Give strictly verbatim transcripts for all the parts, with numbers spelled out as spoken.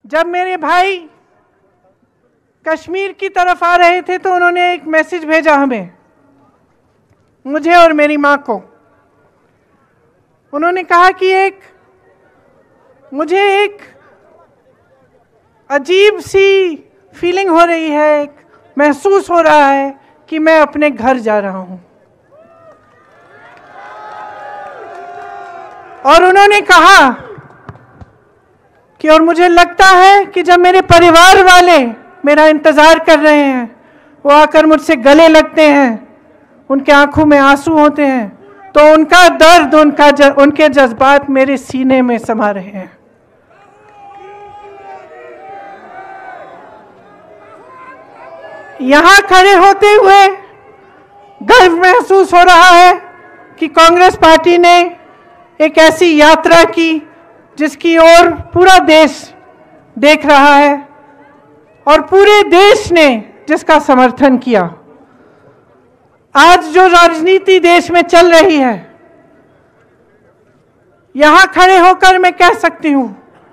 जब मेरे भाई कश्मीर की तरफ आ रहे थे तो उन्होंने एक मैसेज भेजा हमें, मुझे और मेरी माँ को। उन्होंने कहा कि एक मुझे एक अजीब सी फीलिंग हो रही है, एक महसूस हो रहा है कि मैं अपने घर जा रहा हूं। और उन्होंने कहा कि और मुझे लगता है कि जब मेरे परिवार वाले मेरा इंतजार कर रहे हैं, वो आकर मुझसे गले लगते हैं, उनके आंखों में आंसू होते हैं, तो उनका दर्द, उनका ज, उनके जज्बात मेरे सीने में समा रहे हैं। यहां खड़े होते हुए गर्व महसूस हो रहा है कि कांग्रेस पार्टी ने एक ऐसी यात्रा की जिसकी ओर पूरा देश देख रहा है और पूरे देश ने जिसका समर्थन किया। आज जो राजनीति देश में चल रही है, यहां खड़े होकर मैं कह सकती हूं,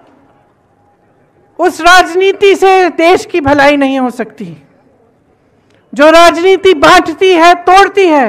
उस राजनीति से देश की भलाई नहीं हो सकती। जो राजनीति बांटती है, तोड़ती है,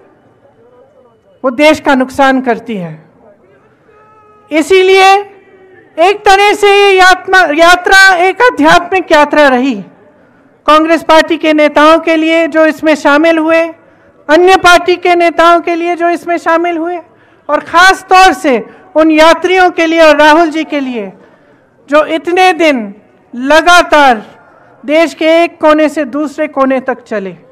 वो देश का नुकसान करती है। इसीलिए एक तरह से ये यात्रा यात्रा एक आध्यात्मिक यात्रा रही कांग्रेस पार्टी के नेताओं के लिए जो इसमें शामिल हुए, अन्य पार्टी के नेताओं के लिए जो इसमें शामिल हुए, और खास तौर से उन यात्रियों के लिए और राहुल जी के लिए जो इतने दिन लगातार देश के एक कोने से दूसरे कोने तक चले।